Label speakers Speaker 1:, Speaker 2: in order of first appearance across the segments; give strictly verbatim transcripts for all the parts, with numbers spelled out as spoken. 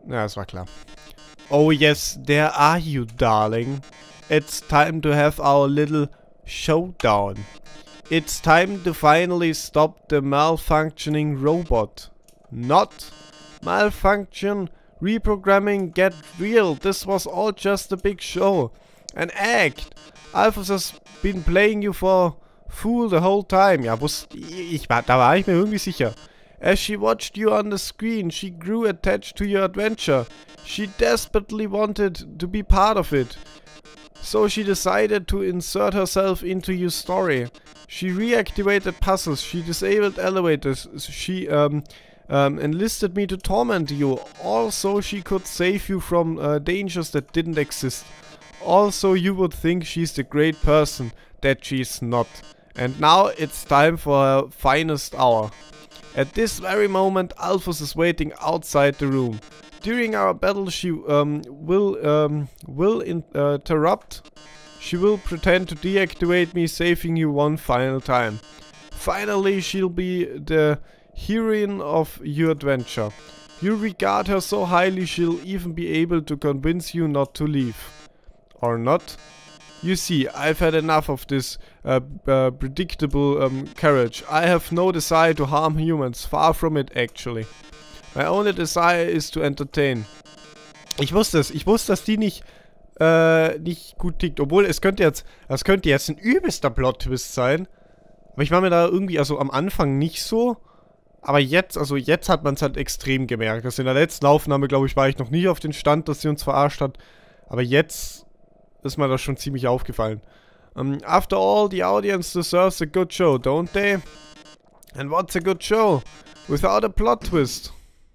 Speaker 1: Ja, das war klar. Oh yes, there are you, darling. It's time to have our little showdown. It's time to finally stop the malfunctioning robot. Not malfunction, reprogramming, get real. This was all just a big show. An act. Alphys has been playing you for fool the whole time. Ja, wusste ich, war, da war ich mir irgendwie sicher. As she watched you on the screen, she grew attached to your adventure. She desperately wanted to be part of it. So she decided to insert herself into your story. She reactivated puzzles, she disabled elevators, she um, um, enlisted me to torment you. Also she could save you from uh, dangers that didn't exist. Also you would think she's the great person that she's not. And now it's time for her finest hour. At this very moment, Alphys is waiting outside the room. During our battle, she um, will um, will in, uh, interrupt. She will pretend to deactivate me, saving you one final time. Finally, she'll be the heroine of your adventure. You regard her so highly, she'll even be able to convince you not to leave. Or not? You see, I've had enough of this uh, uh, predictable um, carriage. I have no desire to harm humans, far from it actually. My only desire is to entertain. Ich wusste es, ich wusste, dass die nicht, äh, nicht gut tickt. Obwohl, es könnte jetzt, es könnte jetzt ein übelster Plot-Twist sein. Aber ich war mir da irgendwie, also am Anfang nicht so. Aber jetzt, also jetzt hat man es halt extrem gemerkt. Also in der letzten Aufnahme, glaube ich, war ich noch nie auf den Stand, dass sie uns verarscht hat. Aber jetzt ist mir das schon ziemlich aufgefallen. Um, after all, the audience deserves a good show, don't they? And what's a good show? Without a plot twist.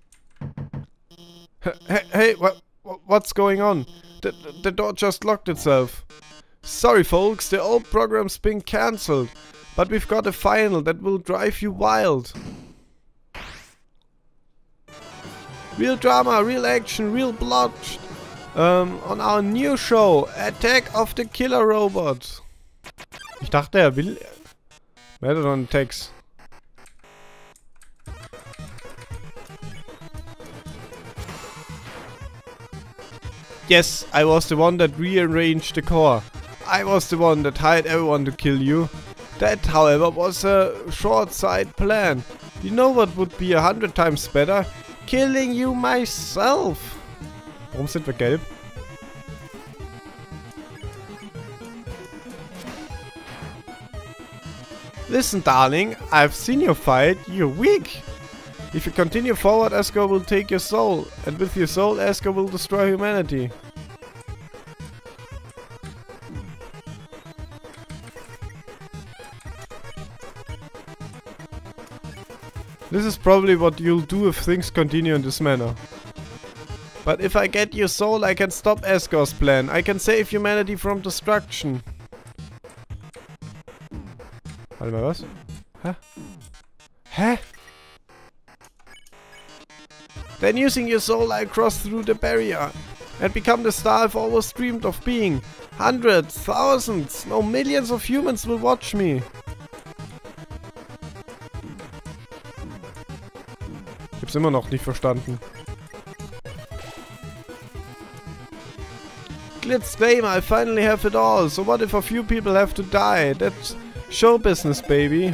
Speaker 1: Hey, hey, what, what's going on? The, the door just locked itself. Sorry folks, the old program's been cancelled. But we've got a final that will drive you wild. Real drama, real action, real blood. Um, on our new show, Attack of the Killer Robot. Ich dachte, er will... Wer hat einen Text? Yes, I was the one that rearranged the core. I was the one that hired everyone to kill you. That, however, was a short-sighted plan. You know what would be a hundred times better? Killing you myself. Warum sind wir gelb? Listen, darling, I've seen your fight. You're weak. If you continue forward, Esker will take your soul. And with your soul, Esker will destroy humanity. This is probably what you'll do if things continue in this manner. But if I get your soul, I can stop Esker's plan. I can save humanity from destruction. Warte mal, was? Hä? Hä? Then using your soul, I cross through the barrier and become the star I've always dreamed of being. Hundreds, thousands, no millions of humans will watch me. Ich hab's immer noch nicht verstanden. Glitz claim I finally have it all, so what if a few people have to die? That's show business, baby.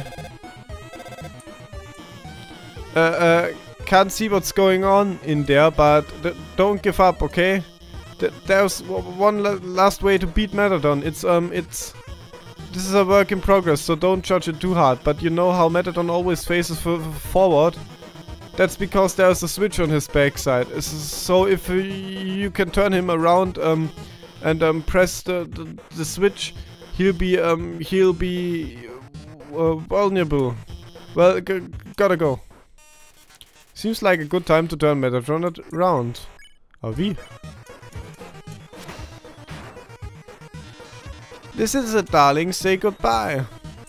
Speaker 1: Uh, uh, can't see what's going on in there, but th don't give up, okay? Th there's one la last way to beat Metadon. It's, um, it's... This is a work in progress, so don't judge it too hard, but you know how Metadon always faces f forward? That's because there's a switch on his backside. So if you can turn him around, um... and um, press the, the, the switch, he'll be um he'll be uh, vulnerable. Well, g gotta go. Seems like a good time to turn Metatron around. Aber wie? This is it, darling. Say goodbye.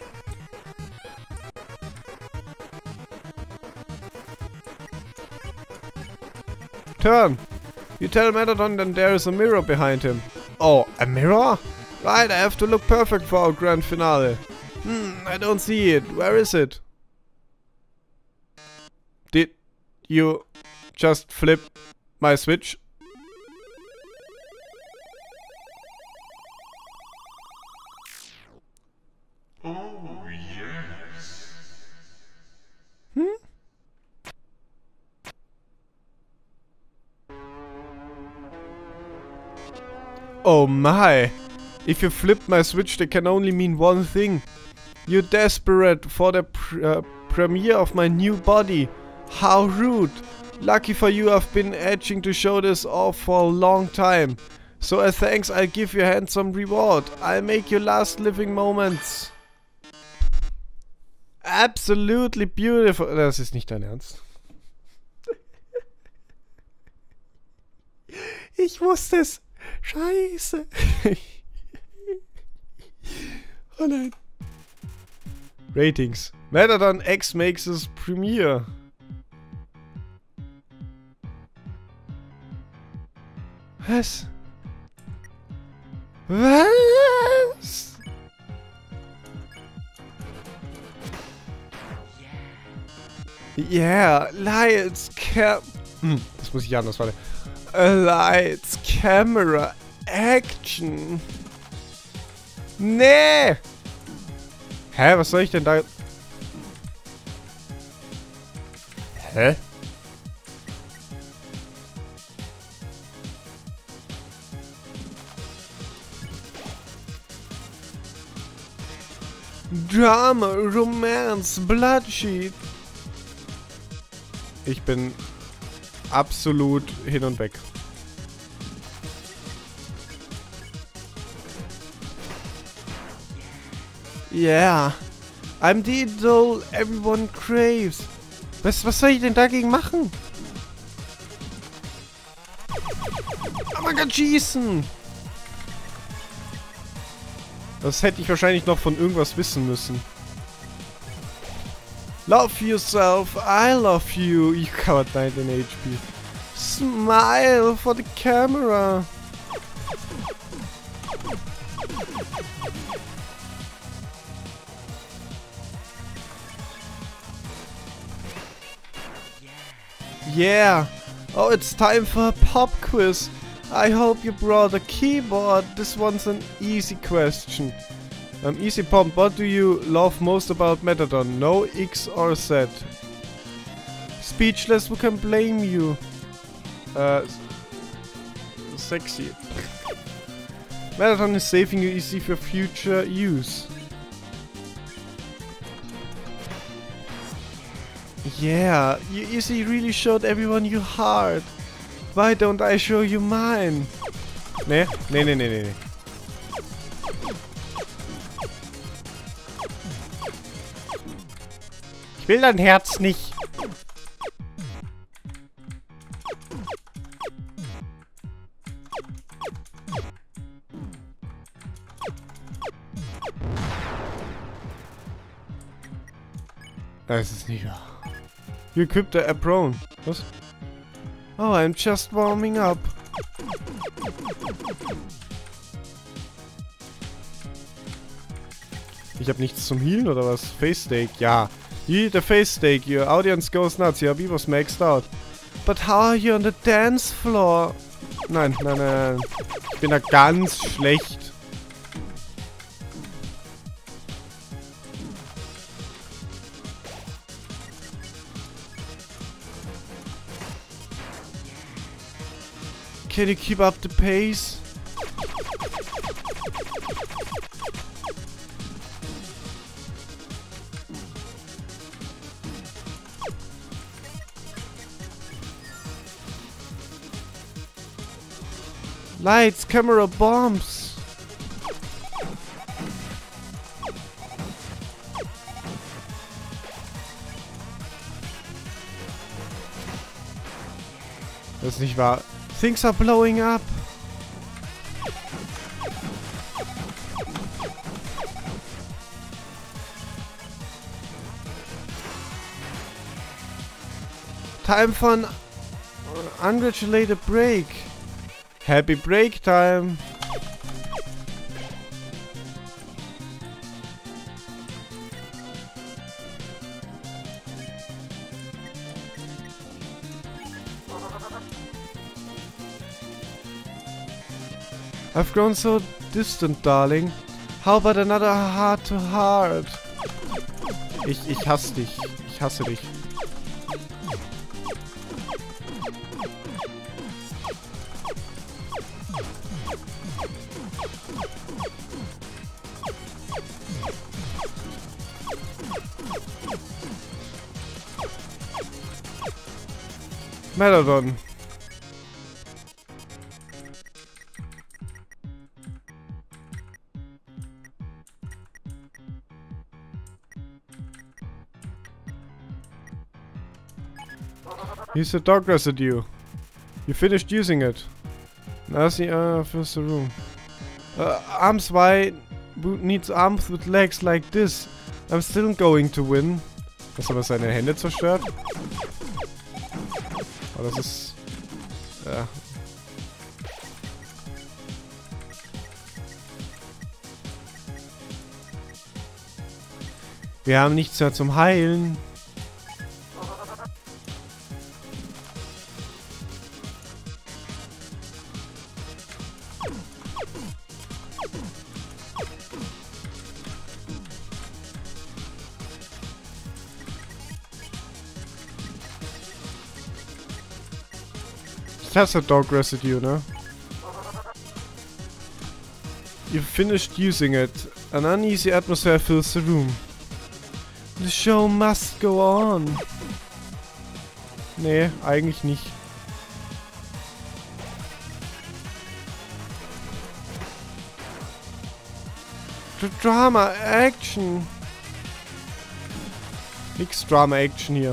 Speaker 1: Turn. You tell Metadon that there is a mirror behind him. Oh, a mirror? Right, I have to look perfect for our grand finale. Hmm, I don't see it. Where is it? Did you just flip my Switch.
Speaker 2: Oh, yes.
Speaker 1: Hmm? Oh my! If you flip my Switch, that can only mean one thing. You're desperate for the pr uh, premiere of my new body. How rude! Lucky for you, I've been itching to show this off for a long time. So as thanks, I'll give you a handsome reward. I'll make your last living moments. Absolutely beautiful. Das ist nicht dein Ernst. Ich wusste es. Scheiße. Oh nein. Ratings. Metatron X makes its premiere. Was? Was? Yeah, Lights, Cam... Hm, das muss ich anders, warte. Lights, Camera, Action. Nee! Hä, was soll ich denn da... Hä? Drama, Romance, Bloodshed. Ich bin absolut hin und weg. Yeah. I'm the idol everyone craves. Was, was soll ich denn dagegen machen? Oh mein Gott, schießen! Das hätte ich wahrscheinlich noch von irgendwas wissen müssen. Love yourself, I love you. You covered nineteen H P. Smile for the camera. Yeah. Oh, it's time for a pop quiz. I hope you brought a keyboard. This one's an easy question. Um, easy pump, what do you love most about Metatron? No, X or Z? Speechless, who can blame you? Uh, sexy. Metatron is saving you easy for future use. Yeah, you easy really showed everyone your heart. Why don't I show you mine? Nee, nee, nee, nee, nee, nee. Ich will dein Herz nicht. Das ist nicht wahr. You equipped the apron. Was? Oh, I'm just warming up. Ich habe nichts zum Healen oder was? Face Steak, ja. You eat a face steak, your audience goes nuts, your beavers maxed out. But how are you on the dance floor? Nein, nein, nein. Ich bin da ganz schlecht. Can you keep up the pace? Lights, camera, bombs. Das ist nicht wahr. Things are blowing up. Time for an ungratulated break. Happy break time. I've grown so distant, darling. How about another heart to heart? Ich, ich hasse dich. Ich hasse dich. Megalodon. Here's the dog residue. You finished using it. Now see, uh, first the room. Uh, arms wide. Boot needs arms with legs like this. I'm still going to win. Hast du aber seine Hände zerstört? Oh, das ist... Ja. Wir haben nichts mehr zum Heilen. That's a dog residue, no? You finished using it. An uneasy atmosphere fills the room. The show must go on. Nee, eigentlich nicht. The Drama Action. Nix Drama Action hier.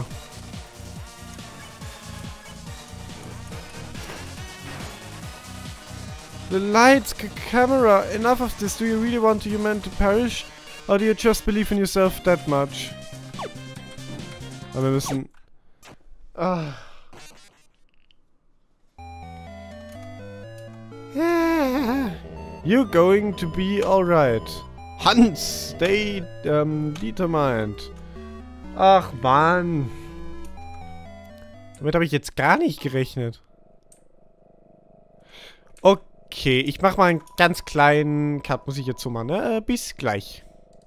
Speaker 1: The lights, c camera, enough of this. Do you really want your man to perish? Or do you just believe in yourself that much? Aber wir müssen... Ah. You're going to be alright. Hans, stay um, determined. Ach Mann. Damit habe ich jetzt gar nicht gerechnet. Okay, ich mache mal einen ganz kleinen Cut, muss ich jetzt so machen, ne? Bis gleich.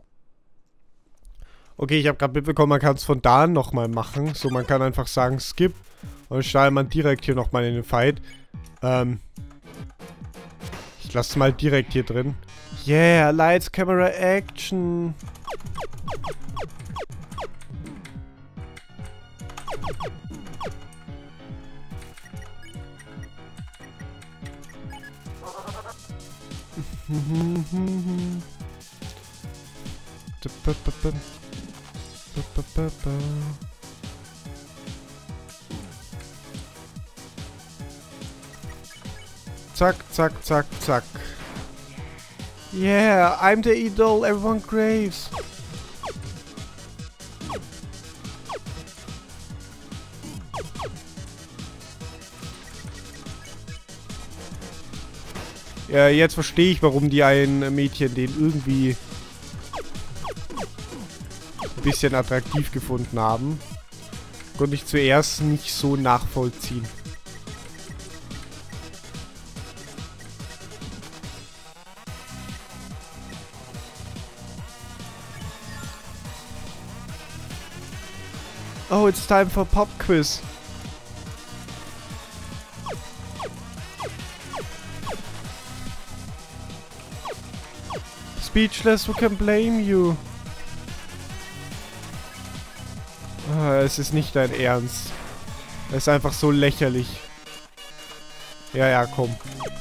Speaker 1: Okay, ich habe gerade mitbekommen, man kann es von da nochmal machen. So, man kann einfach sagen Skip. Und dann startet man direkt hier nochmal in den Fight. Ähm. Ich lasse mal direkt hier drin. Yeah, Lights, Camera, Action. Zack, zack, zack, zack. Yeah, I'm the idol everyone craves. Ja, jetzt verstehe ich, warum die ein Mädchen den irgendwie ein bisschen attraktiv gefunden haben. Konnte ich zuerst nicht so nachvollziehen. Oh, it's time for pop quiz. Speechless, who can blame you? Ah, es ist nicht dein Ernst. Es ist einfach so lächerlich. Ja, ja, komm.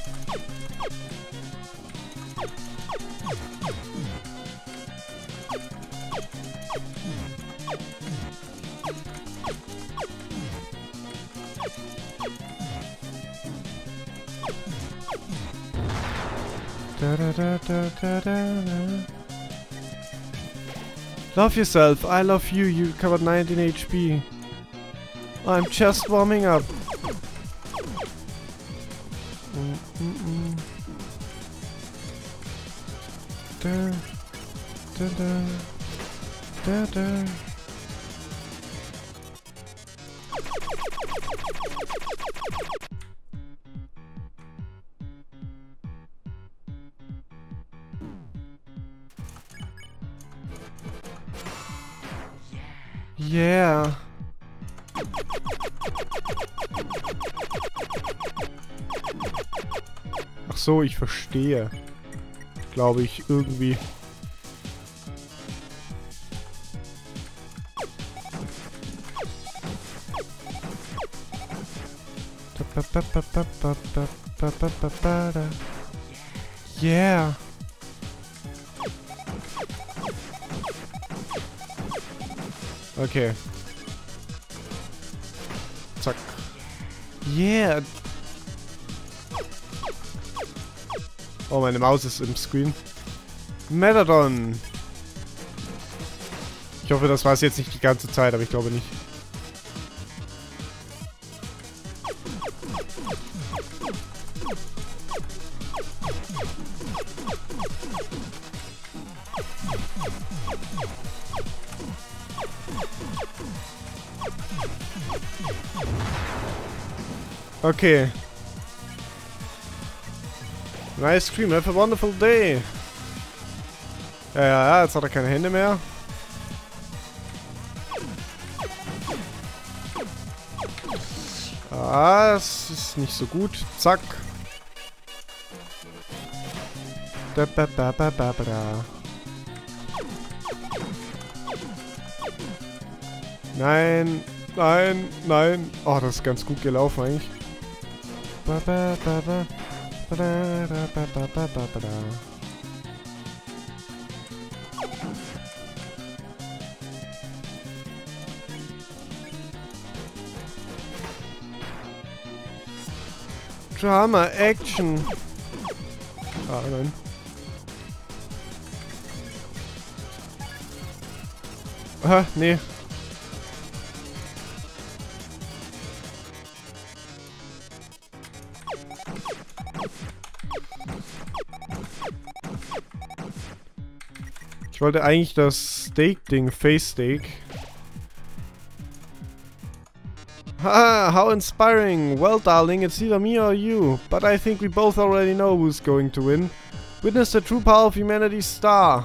Speaker 1: Da, da, da, da, da, da. Love yourself. I love you. You covered nineteen H P. I'm just warming up. Mm -mm -mm. Da, da, da, da, da. so, ich verstehe. Glaube ich, irgendwie. Yeah. Okay. Zack. Yeah. Oh, meine Maus ist im Screen. Metatron. Ich hoffe, das war es jetzt nicht die ganze Zeit, aber ich glaube nicht. Okay. Nice cream, have a wonderful day. Ja, ja, ja, jetzt hat er keine Hände mehr. Ah, das ist nicht so gut. Zack. Da, ba, ba, ba, ba, ba, da. Nein, nein, nein. Oh, das ist ganz gut gelaufen eigentlich. Ba, ba, ba, ba. Ba, da, da, ba, ba, ba, ba, ba, da. Drama, Action. Ah, nein. Aha, nee. Ich wollte eigentlich das Steak-Ding, Face-Steak. Ha! How inspiring! Well, darling, it's either me or you. But I think we both already know who's going to win. Witness the true power of humanity's star.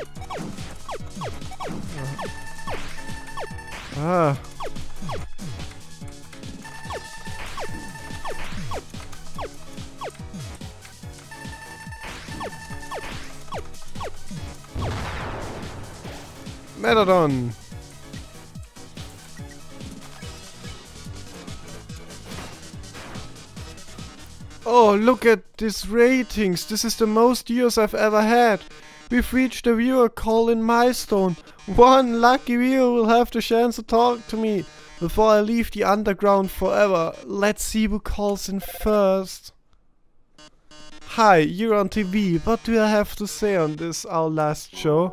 Speaker 1: Ah. Metatron! Oh, look at these ratings. This is the most views I've ever had. We've reached a viewer call-in milestone. One lucky viewer will have the chance to talk to me before I leave the underground forever. Let's see who calls in first. Hi, you're on T V. What do I have to say on this, our last show?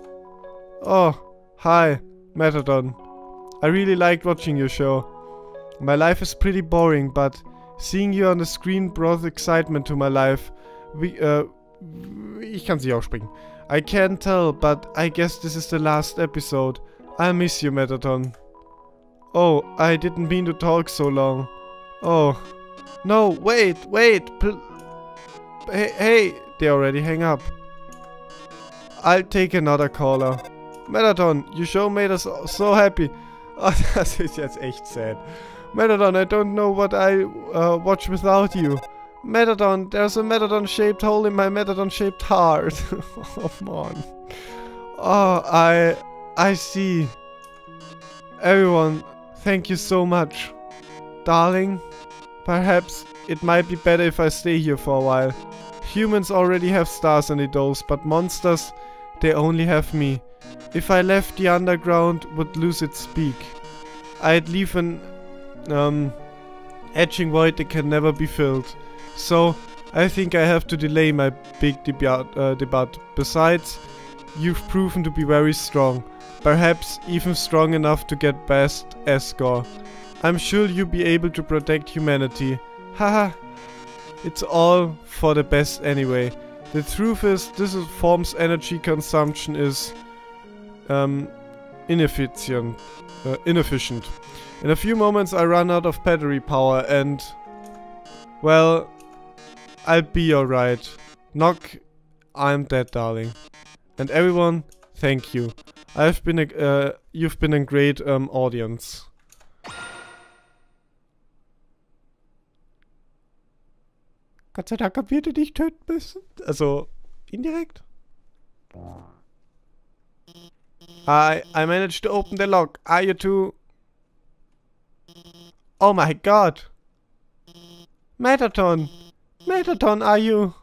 Speaker 1: Oh, hi, Metatron. I really liked watching your show. My life is pretty boring, but seeing you on the screen brought excitement to my life. We, uh, ich kann sie auch springen. I can't tell, but I guess this is the last episode. I miss you, Metatron. Oh, I didn't mean to talk so long. Oh. No, wait, wait. Pl hey, hey, they already hang up. I'll take another caller. Metatron, your show made us so happy. Oh, das ist jetzt echt sad. Metatron, I don't know what I uh, watch without you. Metatron, there's a Metatron-shaped hole in my Metatron-shaped heart. Oh, man. Oh, I... I see. Everyone, thank you so much. Darling, perhaps it might be better if I stay here for a while. Humans already have stars and idols, but monsters, they only have me. If I left, the underground would lose its speak. I'd leave an um, etching void that can never be filled. So, I think I have to delay my big debut, uh, debut. Besides, you've proven to be very strong. Perhaps even strong enough to get past Asgore. I'm sure you'll be able to protect humanity. Haha. It's all for the best anyway. The truth is, this form's energy consumption is um, inefficient. Uh, inefficient. In a few moments I run out of battery power and... Well, I'll be alright. Knock, I'm dead, darling. And everyone, thank you. I've been a, uh, you've been a great um, audience. Gott sei Dank haben wir den nicht töten müssen. Also, indirekt. I, I managed to open the lock. Are you too... Oh my god. Metaton. Metaton, are you...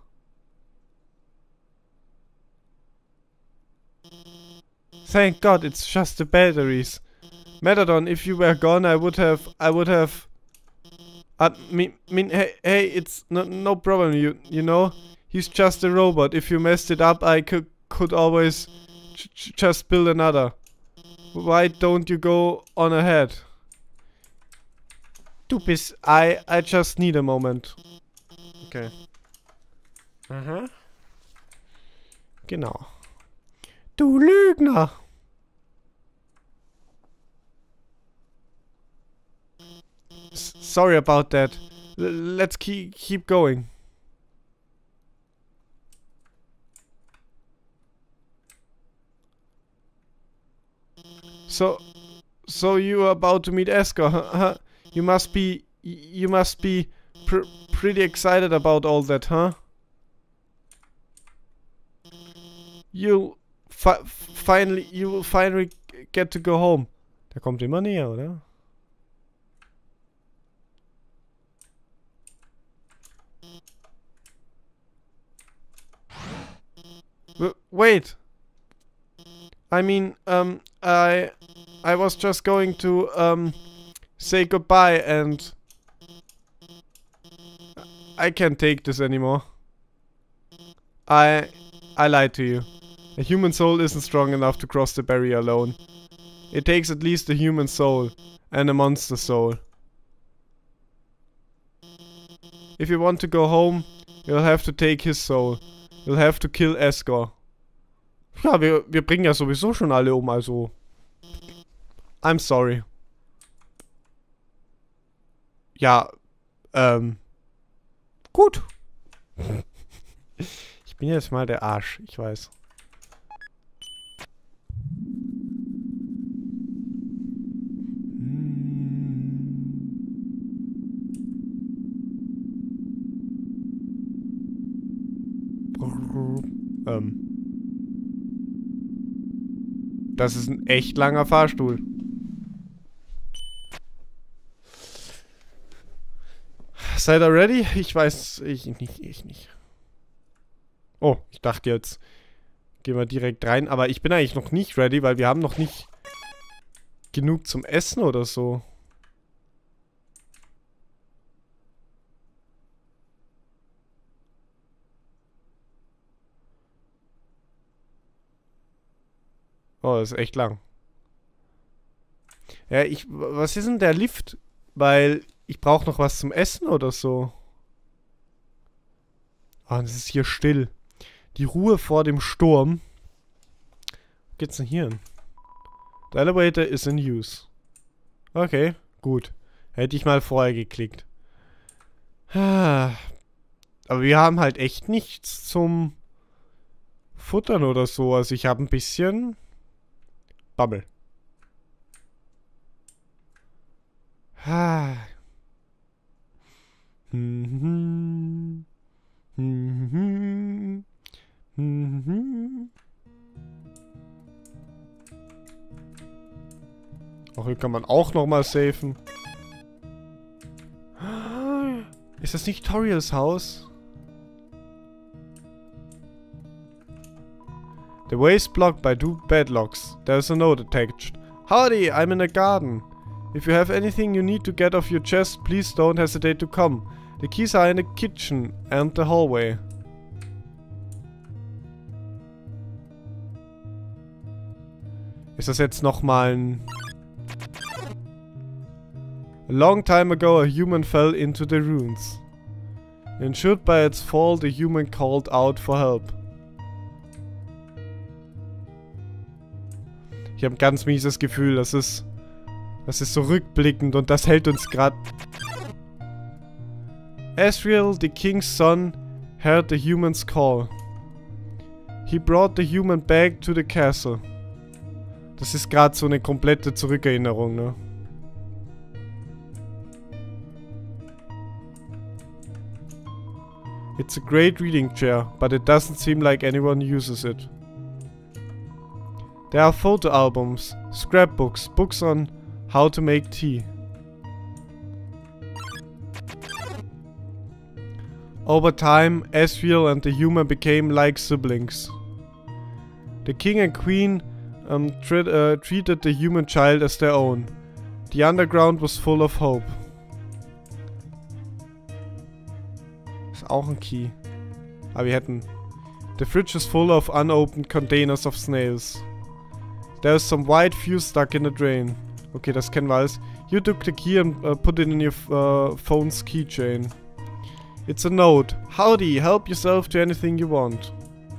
Speaker 1: Thank God, it's just the batteries. Metadon, if you were gone, I would have, I would have. I mean, mean, hey, hey, it's no, no problem. You, you know, he's just a robot. If you messed it up, I could, could always j j just build another. Why don't you go on ahead? Du bist, I, I just need a moment. Okay. Aha. Genau. Du Lügner! S sorry about that. L let's keep keep going. So, so you are about to meet Esker, huh? huh? You must be, you must be pr pretty excited about all that, huh? You'll fi finally, you will finally get to go home. Der kommt immer näher, oder? W wait. I mean, um, I, I was just going to, um, say goodbye and I can't take this anymore. I, I lied to you. A human soul isn't strong enough to cross the barrier alone. It takes at least a human soul and a monster soul. If you want to go home, you'll have to take his soul. You'll have to kill Esker. Ja, wir, wir bringen ja sowieso schon alle um, also... I'm sorry. Ja, ähm... Gut. Ich bin jetzt mal der Arsch, ich weiß. Ähm... Das ist ein echt langer Fahrstuhl. Seid ihr ready? Ich weiß, ich nicht, ich nicht. Oh, ich dachte jetzt, gehen wir direkt rein. Aber ich bin eigentlich noch nicht ready, weil wir haben noch nicht genug zum Essen oder so. Oh, das ist echt lang. Ja, ich... Was ist denn der Lift? Weil ich brauche noch was zum Essen oder so. Ah, es ist hier still. Die Ruhe vor dem Sturm. Wo geht's denn hier hin? The elevator is in use. Okay, gut. Hätte ich mal vorher geklickt. Aber wir haben halt echt nichts zum Futtern oder so. Also ich habe ein bisschen... Bubble. Ah. Mhm. Mhm. Mhm. Auch hier kann man auch nochmal safen. Ist das nicht Toriels Haus? The way is blocked by two padlocks. There's a note attached. Howdy, I'm in a garden. If you have anything you need to get off your chest, please don't hesitate to come. The keys are in the kitchen and the hallway. Ist das jetzt nochmal ein... A long time ago a human fell into the ruins. Injured by its fall, the human called out for help. Ich habe ein ganz mieses Gefühl, das ist... Das ist so rückblickend und das hält uns gerade... Asriel, the king's son, heard the human's call. He brought the human back to the castle. Das ist gerade so eine komplette Zurückerinnerung, ne? It's a great reading chair, but it doesn't seem like anyone uses it. There are photo albums, scrapbooks, books on how to make tea. Over time, Asriel and the human became like siblings. The king and queen um, tre uh, treated the human child as their own. The underground was full of hope. Ist auch ein Key. Aber wir hätten... The fridge is full of unopened containers of snails. There's some white fuse stuck in the drain. Okay, das kennen wir alles. You took the key and uh, put it in your uh, phone's keychain. It's a note. Howdy, help yourself to anything you want.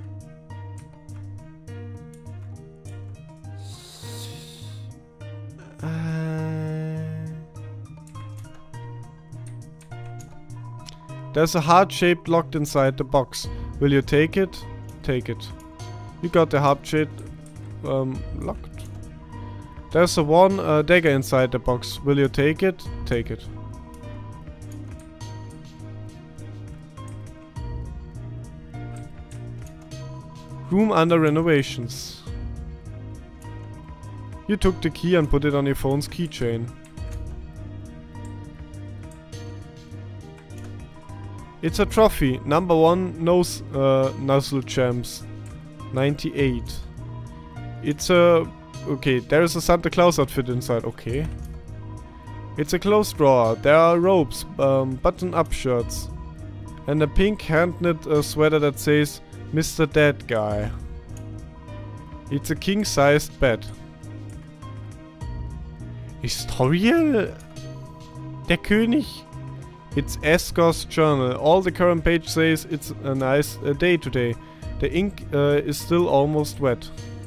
Speaker 1: There's a heart shape locked inside the box. Will you take it? Take it. You got the heart shape um, locked. There's a one uh, dagger inside the box. Will you take it? Take it. Room under renovations. You took the key and put it on your phone's keychain. It's a trophy. Number one nose uh, nuzzle champs. ninety-eight. It's a... Okay, there is a Santa Claus outfit inside. Okay. It's a clothes drawer. There are robes, um, button-up shirts. And a pink hand-knit uh, sweater that says Mister Dead Guy. It's a king-sized bed. Ist Toriel der König? It's Escor's journal. All the current page says it's a nice uh, day today. The ink uh, is still almost wet.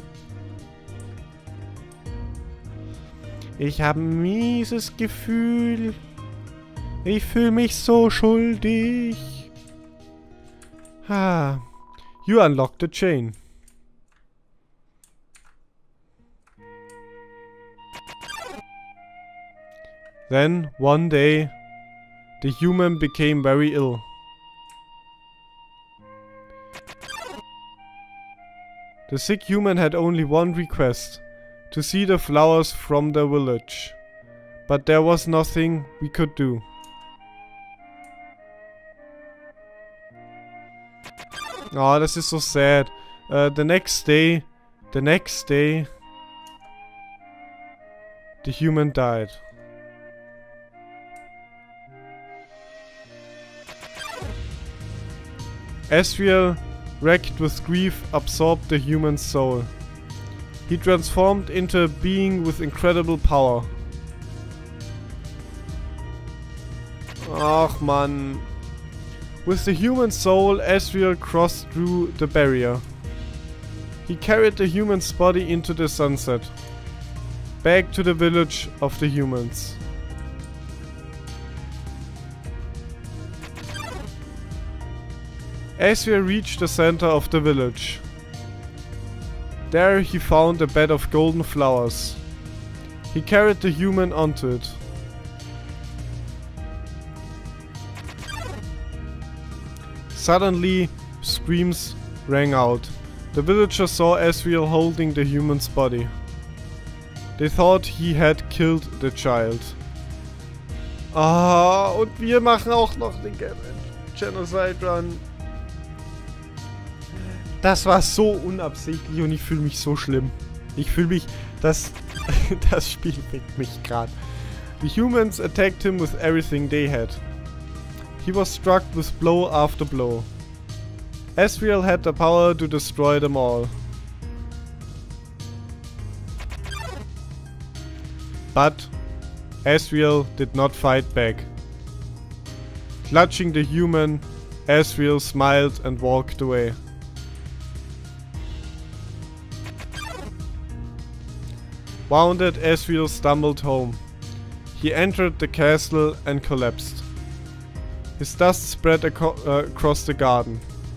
Speaker 1: Ich habe ein mieses Gefühl. Ich fühle mich so schuldig. Ah. You unlock the chain. Then, one day, the human became very ill. The sick human had only one request, to see the flowers from the village. But there was nothing we could do. Oh, this is so sad. Uh, the next day, the next day, the human died. Asriel, wrecked with grief, absorbed the human soul. He transformed into a being with incredible power. Ach man. With the human soul, Asriel crossed through the barrier. He carried the human's body into the sunset. Back to the village of the humans. Asriel reached the center of the village. There he found a bed of golden flowers. He carried the human onto it. Suddenly, screams rang out. The villagers saw Asriel holding the human's body. They thought he had killed the child. Ah, und wir machen auch noch den Genocide Run. Das war so unabsichtlich und ich fühle mich so schlimm. Ich fühle mich, das, das Spiel weckt mich gerade. The humans attacked him with everything they had. He was struck with blow after blow. Asriel had the power to destroy them all. But Asriel did not fight back. Clutching the human, Asriel smiled and walked away. Wounded, Asriel stumbled home. He entered the castle and collapsed. His dust spread aco uh, across the garden.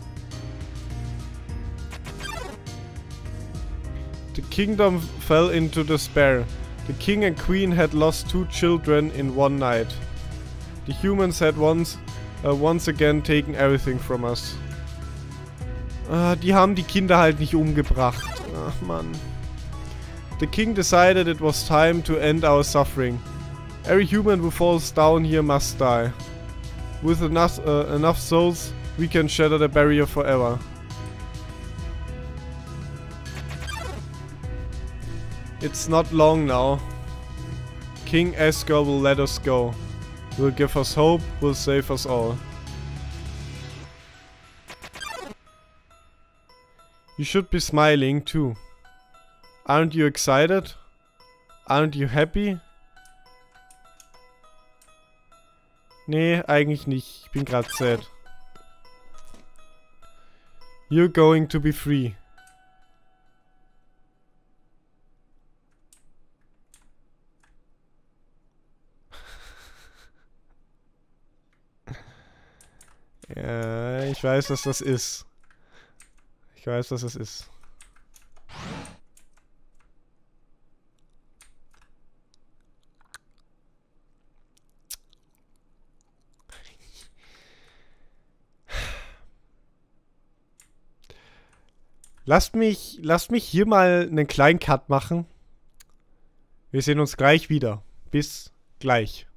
Speaker 1: The kingdom fell into despair. The king and queen had lost two children in one night. The humans had once uh, once again taken everything from us. Uh, die haben die Kinder halt nicht umgebracht. Ach Mann. The king decided it was time to end our suffering. Every human who falls down here must die. With enough, uh, enough souls, we can shatter the barrier forever. It's not long now. King Asgore will let us go. Will give us hope, will save us all. You should be smiling too. Aren't you excited? Aren't you happy? Nee, eigentlich nicht. Ich bin gerade sad. You're going to be free. Ja, ich weiß, was das ist. Ich weiß, was das ist. Lasst mich, lasst mich hier mal einen kleinen Cut machen. Wir sehen uns gleich wieder. Bis gleich.